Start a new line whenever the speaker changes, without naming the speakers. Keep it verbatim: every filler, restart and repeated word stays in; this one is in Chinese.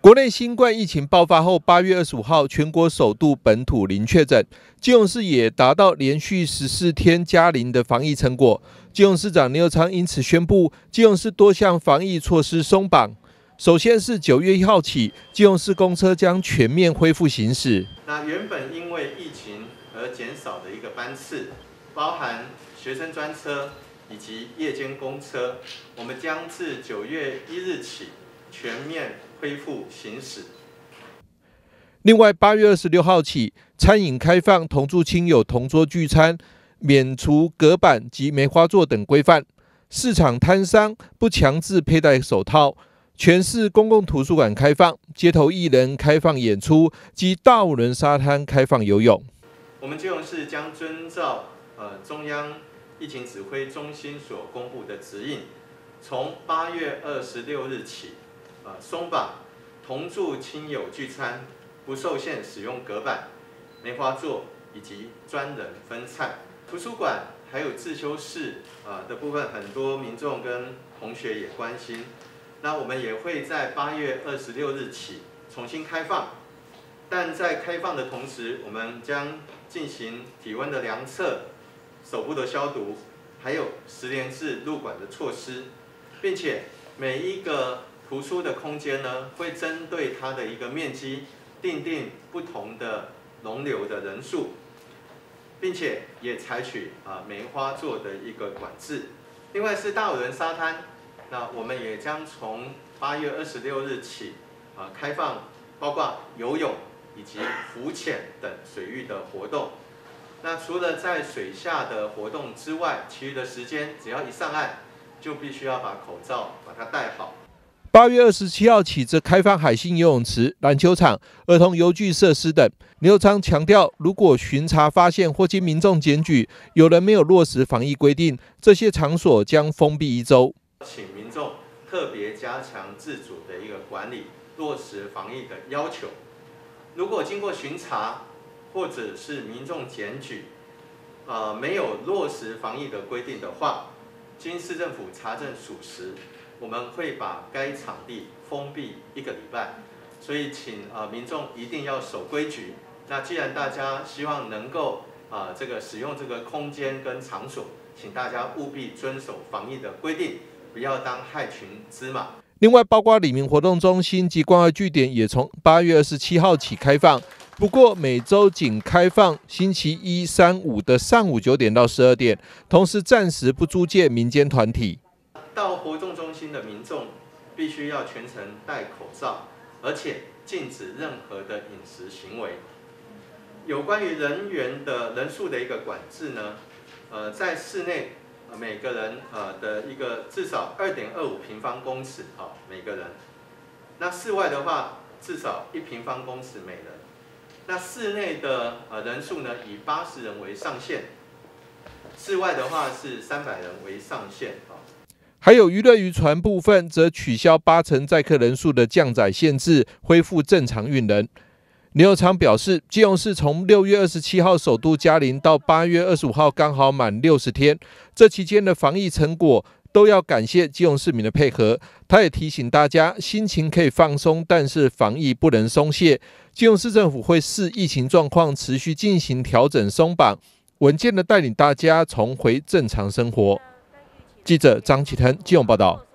国内新冠疫情爆发后，八月二十五号，全国首度本土零确诊，基隆市也达到连续十四天加零的防疫成果。基隆市长林右昌因此宣布，基隆市多项防疫措施松绑。首先是九月一号起，基隆市公车将全面恢复行驶。
那原本因为疫情而减少的一个班次，包含学生专车以及夜间公车，我们将自九月一日起全面恢复行驶。
另外，八月二十六号起，餐饮开放同住亲友同桌聚餐，免除隔板及梅花座等规范。市场摊商不强制佩戴手套。全市公共图书馆开放，街头艺人开放演出及大武仑沙滩开放游泳。
我们基隆市将遵照呃中央疫情指挥中心所公布的指引，从八月二十六日起，呃松绑同住亲友聚餐不受限使用隔板、梅花座以及专人分菜。图书馆还有自修室啊的部分，很多民众跟同学也关心。那我们也会在八月二十六日起重新开放，但在开放的同时，我们将进行体温的量测、手部的消毒，还有实联制入馆的措施，并且每一个图书的空间呢，会针对它的一个面积订定不同的容留的人数，并且也采取啊梅花座的一个管制。另外是大武仑沙滩。那我们也将从八月二十六日起，啊，开放包括游泳以及浮潜等水域的活动。那除了在水下的活动之外，其余的时间只要一上岸，就必须要把口罩把它戴好。
八月二十七号起，则开放海星游泳池、篮球场、儿童游具设施等。林右昌强调，如果巡查发现或经民众检举有人没有落实防疫规定，这些场所将封闭一周。
请民众特别加强自主的一个管理，落实防疫的要求。如果经过巡查或者是民众检举，呃没有落实防疫的规定的话，经市政府查证属实，我们会把该场地封闭一个礼拜。所以请呃民众一定要守规矩。那既然大家希望能够啊、呃、这个使用这个空间跟场所，请大家务必遵守防疫的规定。不要当害群之马。
另外，包括里民活动中心及关爱据点也从八月二十七号起开放，不过每周仅开放星期一、三、五的上午九点到十二点，同时暂时不租借民间团体。
到活动中心的民众必须要全程戴口罩，而且禁止任何的饮食行为。有关于人员的人数的一个管制呢，呃，在室内。每个人呃的一个至少 二点二五平方公尺啊，每个人。那室外的话，至少一平方公尺每人。那室内的呃人数呢，以八十人为上限；室外的话是三百人为上限啊。
还有娱乐渔船部分，则取消八成载客人数的降载限制，恢复正常运人。林右昌表示，基隆市从六月二十七号首度加零到八月二十五号刚好满六十天，这期间的防疫成果都要感谢基隆市民的配合。他也提醒大家，心情可以放松，但是防疫不能松懈。基隆市政府会视疫情状况持续进行调整松绑，稳健的带领大家重回正常生活。记者张启腾基隆报道。